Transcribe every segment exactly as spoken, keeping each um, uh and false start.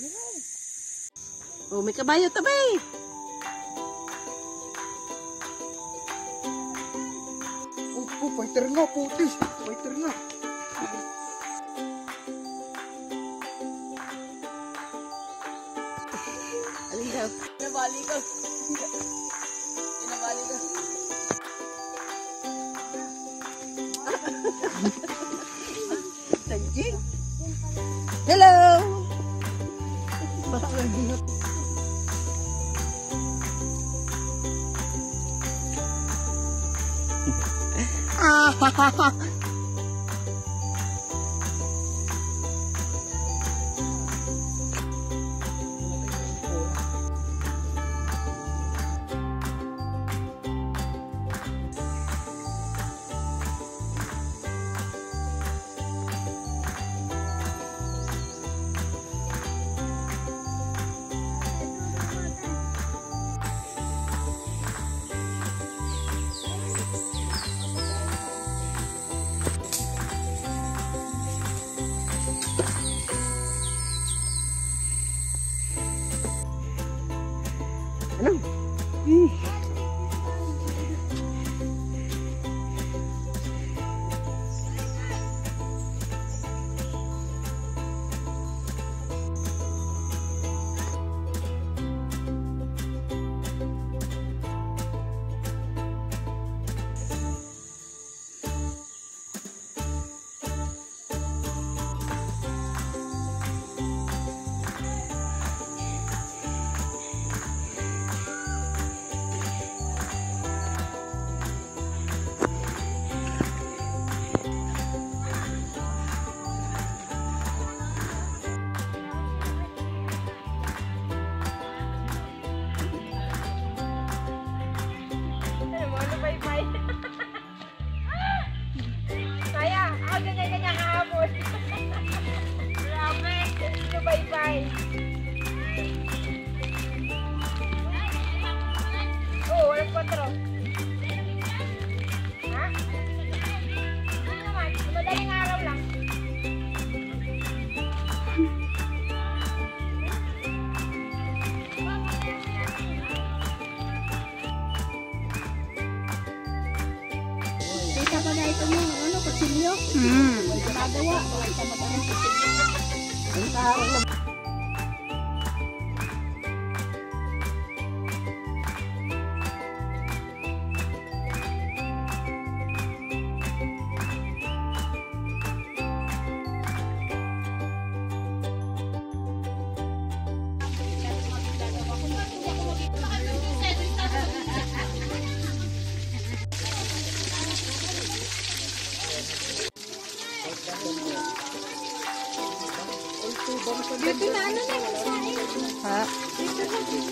Oh, may kabayo tabi. Opo, fighter nga, putis. Fighter nga. Alin daw? Pinabali ko. Pinabali ko. Tanjing. Hello. Baka nagdingot. Ah, ha, ha, ha. Ano? Hmm. Kaya, ako ganyan-ganyan kahapon. Grabe, bye-bye. Oo, walang kwatro. Ha? Ano naman, madaling araw lang. Kita pa na ito mo, ano, kutsilyo? Hmm. May ginagawa, wala ka magaling kutsilyo. Ang kaharap na. Dito na ano na nagsain. Ha? Dito na dito.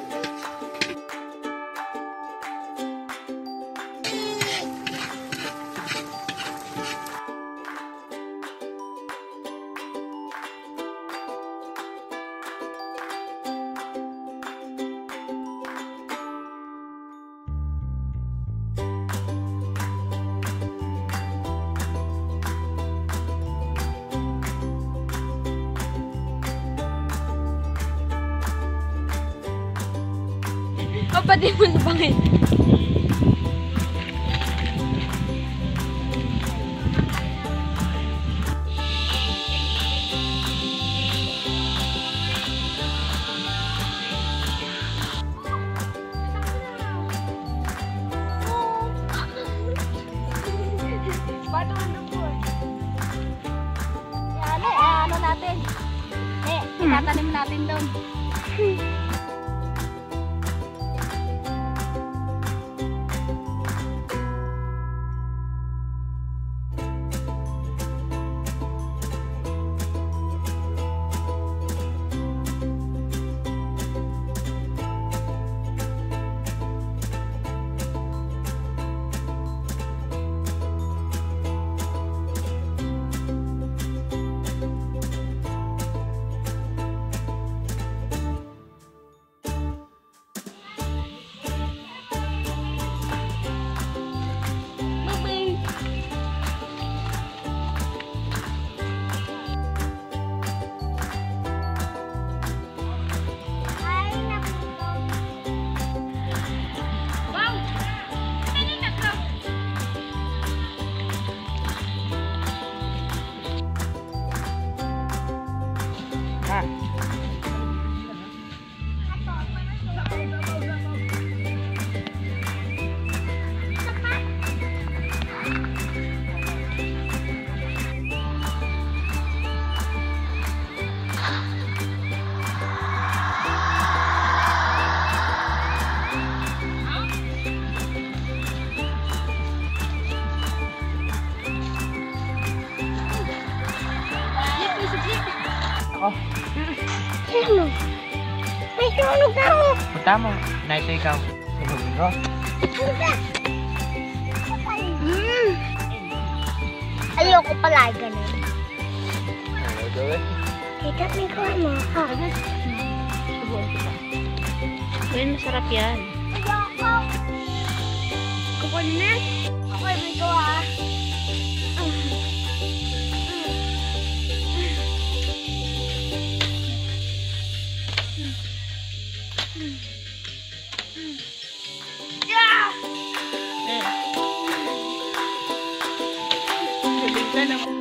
Kapatid mo na bangin. Paano ano po? Ano, eh, ano natin? Eh, itatanim natin doon. Marunong ka ro. Punta mo. Na ito ikaw. Sumunod ka. Hmm. Ayoko pala ganun. Ano gawin? Kita may kuha mo. Ha? Subuan kita. Gawin, masarap yan. Ayoko. Kukuha na. Ako may kuha. Eh. Galing ka naman.